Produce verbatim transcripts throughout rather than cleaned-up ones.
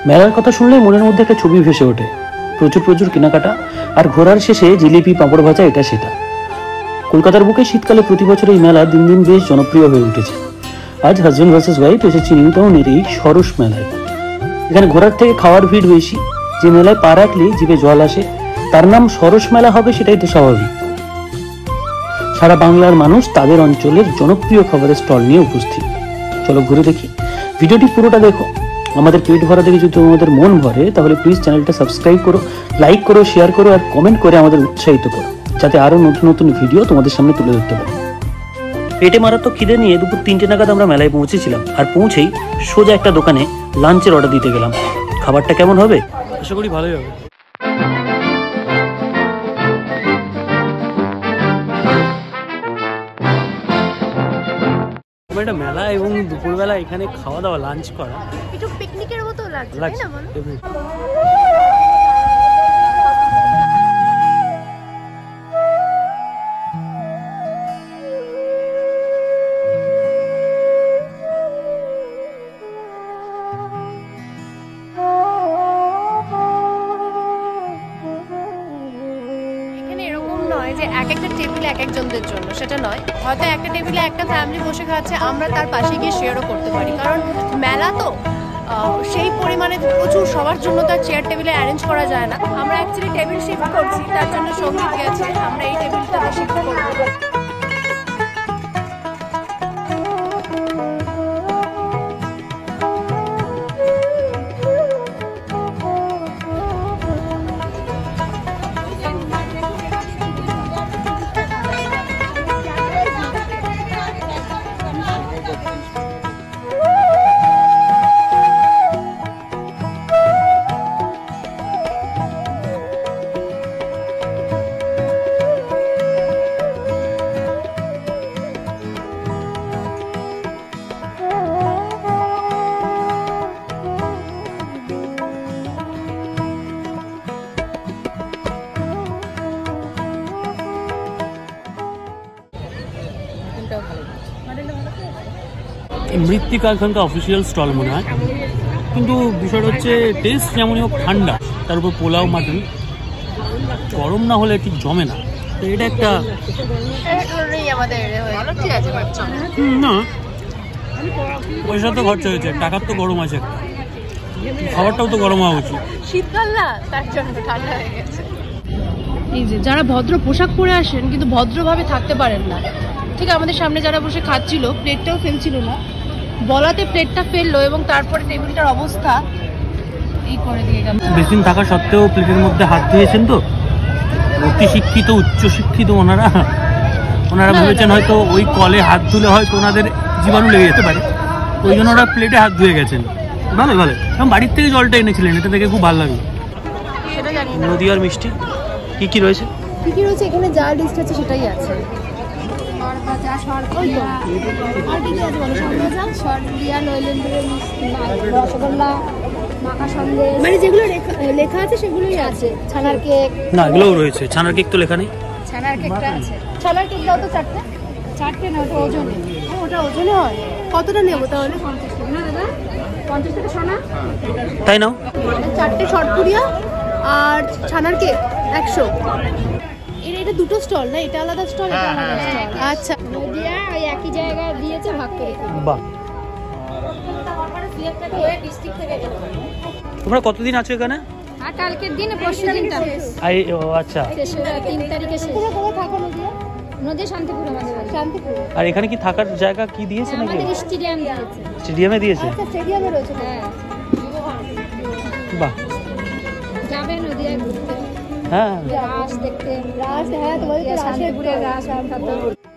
মেলার কথা শুনলেই মনের মধ্যে একটা ছবি ভেসে ওঠে, প্রচুর প্রচুর কেনাকাটা আর ঘোরার শেষে জিলিপি, পাঁপড় ভাজা, এটা সেটা। কলকাতার বুকে শীতকালে প্রতি বছর এই মেলা দিন দিন বেশ জনপ্রিয় হয়ে উঠেছে। আজ হাজবেন্ড ভার্সেস ওয়াইফ এসেছি নিউ টাউনের এই সরস মেলায়। এখানে ঘোরার থেকে খাওয়ার ভিড় বেশি। যে মেলায় পা রাখলে জিভে জল আসে, তার নাম সরস মেলা হবে, সেটাই তো স্বাভাবিক। সারা বাংলার মানুষ তাদের অঞ্চলের জনপ্রিয় খাবারের স্টল নিয়ে উপস্থিত। চলো ঘুরে দেখি, ভিডিওটি পুরোটা দেখো। আমাদের পেট ভরা দেখে যদি তোমাদের মন ভরে তাহলে প্লিজ চ্যানেলটা সাবস্ক্রাইব করো, লাইক করো, শেয়ার করো আর কমেন্ট করে আমাদের উৎসাহিত করো, যাতে আরো নতুন নতুন ভিডিও তোমাদের সামনে তুলে ধরতে পারি। পেটে মারাত্মক খিদে নিয়ে দুপুর তিনটে নাগাদ আমরা মেলায় পৌঁছেছিলাম, আর পৌঁছেই সোজা একটা দোকানে লাঞ্চের অর্ডার দিতে গেলাম। খাবারটা কেমন হবে? আশা করি ভালোই হবে। একটা মেলা এবং দুপুরবেলা এখানে খাওয়া দাওয়া, লাঞ্চ করা একটু পিকনিকের মতো লাগছে, তাই না বলো? যে এক একটা টেবিলে এক একজনদের জন্য সেটা নয়, হয়তো একটা টেবিলে একটা ফ্যামিলি বসে খাচ্ছে, আমরা তার পাশে গিয়ে শেয়ারও করতে পারি। কারণ মেলা তো সেই পরিমাণে প্রচুর, সবার জন্য তার চেয়ার টেবিলে অ্যারেঞ্জ করা যায় না। আমরা অ্যাকচুয়ালি টেবিল শিফট করছি, তার জন্য সঙ্গীত গেছে, আমরা এই টেবিলটাতে শিফট করবো। মৃত্তিকা এখানকার অফিসিয়াল স্টল মনে হয়, কিন্তু বিষয়টা হচ্ছে টেস্ট যেমনই হোক ঠান্ডা, তার উপর পোলাও মাটন, গরম না হলে ঠিক জমে না। তো এটা একটা না, পয়সা তো খরচা হয়েছে, টাকার তো গরম আছে, খাবারটাও তো গরম হওয়া উচিত। শীতকাল না, তার জন্য ঠান্ডা হয়ে গেছে। এই যে যারা ভদ্র পোশাক পরে আসেন কিন্তু ভদ্রভাবে থাকতে পারেন না, ঠিক আমাদের সামনে যারা বসে খাচ্ছিল প্লেটটাও ফেলছিল না, বলাতে প্লেটটা ফেললো এবং তারপরে টেবিলটার অবস্থা এই করে দিয়ে গেল। বেশি থাকা সত্ত্বেও প্লেটের মধ্যে হাত ধুয়েছেন তো, অতি শিক্ষিত উচ্চ শিক্ষিত ওনারা ওনারা ভেবেছেন হয়তো ওই কলে হাত ধুলে হয়তো ওনাদের জীবাণু লেগে যেতে পারে, ওই জন্য ওরা প্লেটে হাত ধুয়ে গেছেন। ভালো ভালো, এবং বাড়ির থেকে জলটা এনেছিলেন, এটা দেখে খুব ভালো লাগলো। নদী আর মিষ্টি কি কি রয়েছে? কি কি রয়েছে এখানে, যা লিস্ট আছে সেটাই আছে। মানে যেগুলো লেখা আছে সেগুলোই আছে। ছানার কেক না, এগুলোও রয়েছে। ছানার কেক তো লেখা নেই। ছানার কেকটা আছে। ছানার কেক দাও তো চারটে। চারটে না, ওটা ওজনে। ওটা ওজনে হয়। কতটা নেবো তাহলে? পঞ্চাশ টাকা না দাদা? পঞ্চাশ টাকা ছানা, তাই নাও। চারটে শর্টপুরিয়া আর ছানার কেক একশো। এটা দুটো স্টল না, এটা আলাদা স্টল, এটা আলাদা স্টল। আচ্ছা, নদিয়া ওই একই জায়গায় দিয়েছে ভাগ করে। বাহ, তোমরা কতদিন আছো এখানে? আর কালকের দিন, পরশু দিনটা। আই ও আচ্ছা, তিন তারিখে শেষ। কোথায় থাকো নদিয়া? নদিয়া শান্তিপুর আমাদের বাড়ি। শান্তিপুর। আর এখানে কি থাকার জায়গা কি দিয়েছে নাকি? আমাদের স্টেডিয়াম দিয়েছে। স্টেডিয়ামে দিয়েছে? আচ্ছা, স্টেডিয়ামে রয়েছে। হ্যাঁ, বাহ। যাবে নদিয়ায় ঘুরতে? হ্যাঁ, রাস দেখতে। রাস, হ্যাঁ, তোমাদের তো শান্তিপুরের রাস আর কথা।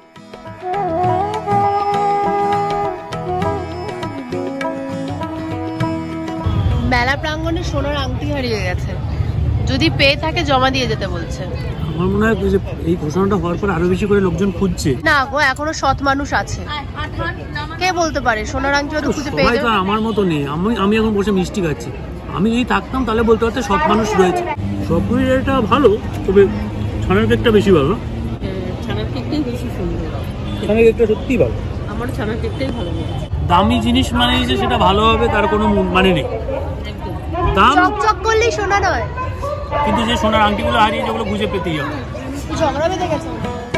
মেলা প্রাঙ্গণে সোনার আংটি হারিয়ে গেছে, যদি পেয়ে থাকে জমা দিয়ে যেতে বলছে। আমার মনে হয় যে এই ঘোষণাটা হওয়ার পর আরো বেশি করে লোকজন খুঁজছে। না গো, এখনো সৎ মানুষ আছে, কে বলতে পারে সোনার আংটি হয়তো খুঁজে পেয়ে যাবে। আমার মতো নেই, আমি আমি এখন বসে মিষ্টি খাচ্ছি, আমি যদি থাকতাম তাহলে বলতে পারতে সৎ মানুষ রয়েছে। সবগুলো এটা ভালো, তবে ছানার কেকটা বেশি ভালো। ছানার কেকটাই বেশি সুন্দর, ছানার কেকটা সত্যিই ভালো। আমার ছানার কেকটাই ভালো লাগে। দামি জিনিস মানে যে সেটা ভালো হবে তার কোনো মানে নেই। দাম চকচক করলেই সোনা নয়, কিন্তু যে সোনার আংটিগুলো হারিয়ে যেগুলো খুঁজে পেতেই হবে। ঝগড়া বেঁধে গেছে।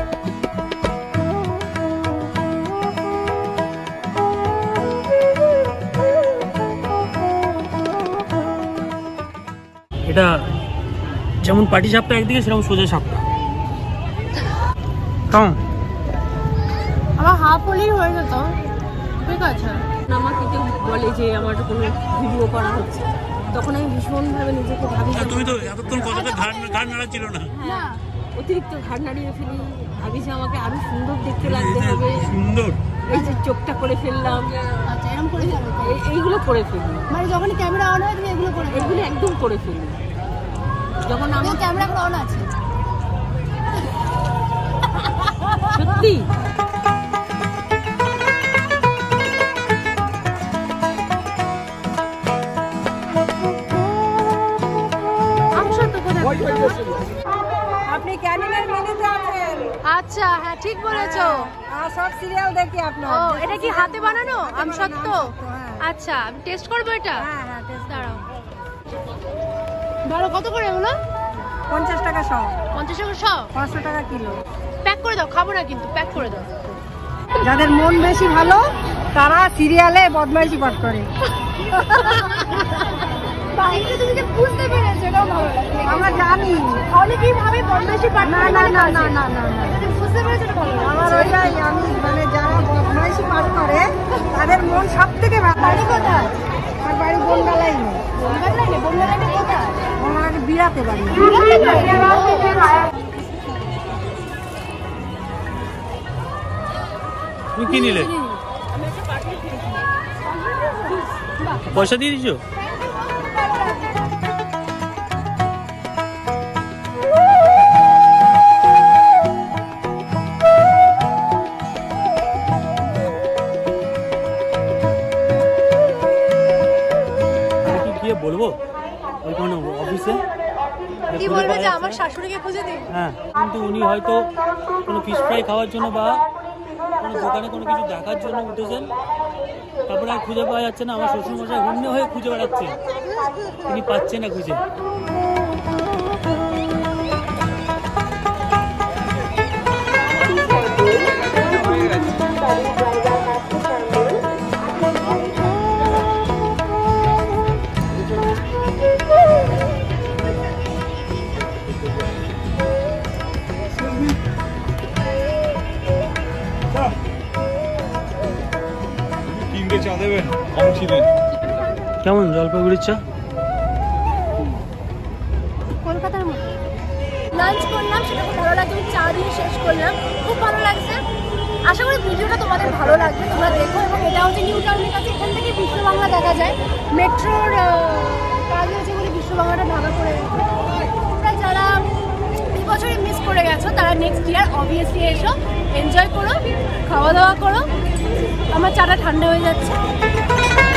এটা যেমন পাটি সাপটা একদিকে, সেরকম সোজা সাপটা। কেমন? আমার হাফ হলেই হয়ে যেত। ঠিক আছে, আমাকে কেউ বলে যে আমার কোনো ভিডিও করা হচ্ছে, তখন আমি ভীষণভাবে নিজেকে ভাবি। তুমি তো এতক্ষণ কথাটা ঘাড় ঘাড় নাড়া ছিল না। হ্যাঁ, অতিরিক্ত ঘাড় নাড়িয়ে ফেলি, ভাবি যে আমাকে আরো সুন্দর দেখতে লাগতে হবে। সুন্দর এই যে চোখটা করে ফেললাম, আচ্ছা এরকম করে যাবে, এইগুলো করে ফেলি। মানে যখনই ক্যামেরা অন হয় তুমি এগুলো করে, এগুলো একদম করে ফেলি। যখন আমার ক্যামেরা এখন অন আছে, সত্যি আপনি ক্যানিনের মেনুতে আছেন? আচ্ছা হ্যাঁ ঠিক বলেছো। আর সব সিরিয়াল দেখি আপনার। ও এটা কি হাতে বানানো আমসত্ত্ব? আচ্ছা আমি টেস্ট করবো এটা। হ্যাঁ হ্যাঁ টেস্ট দাঁড়াও, বলো কত করে এগুলো? পঞ্চাশ টাকা শ। পঞ্চাশ টাকা সব? পাঁচশো টাকা কিলো। প্যাক করে দাও, খাবো না কিন্তু, প্যাক করে দাও। যাদের মন বেশি ভালো তারা সিরিয়ালে বদমাইশি পাঠ করে। বাইরে তুমি যে বুঝতে পেরেছো এটাও ভালো লাগে। আমরা জানি অনেকেই ভাবে বদমাইশি পাঠ না করে না মানে না কাজ। না না না না তুমি বুঝতে পেরেছো এটা ভালো লাগে। আমার ওইটাই, আমি মানে যারা বদমাইশি পাঠ করে তাদের মন সব থেকে ভালো। বাড়ি কোথায়? আমার বাড়ি বনগালাই নেই, বনগাঁ লাইনে? বনগাঁ লাইনে কোথায়? আমার বিরাতে বাড়ি। তুমি কি নিলে? পয়সা দিয়ে দিছো? আমি কি গিয়ে বলবো ওইখানে অফিসে? কি বলবে যে আমার শাশুড়িকে খুঁজে দিন? হ্যাঁ, কিন্তু উনি হয়তো কোনো ফিশ ফ্রাই খাওয়ার জন্য বা কোনো দোকানে কোনো কিছু দেখার জন্য উঠেছেন, তারপরে আর খুঁজে পাওয়া যাচ্ছে না। আমার শ্বশুরমশাই হন্য হয়ে খুঁজে বেড়াচ্ছে, তিনি পাচ্ছেন না খুঁজে। তিনটে চা দেবেন, কম ছিলেন। কেমন জলপাইগুড়ির চা? কলকাতার মতো। লাঞ্চ করলাম, সেটা খুব ভালো লাগছে, চা দিয়ে শেষ করলাম, খুব ভালো লাগছে। আশা করি ভিডিওটা তোমাদের ভালো লাগবে, তোমরা দেখো। এবং এটা হচ্ছে নিউ টাউনের কাছে, এখান থেকে বিশ্ব বাংলা দেখা যায়। মেট্রোর কাজ হয়েছে বলে বিশ্ব বাংলাটা ভালো করে। তোমরা যারা এই বছরে মিস করে গেছো তারা নেক্সট ইয়ার অবভিয়াসলি এসো, এনজয় করো, খাওয়া দাওয়া করো। আমার চাটা ঠান্ডা হয়ে যাচ্ছে।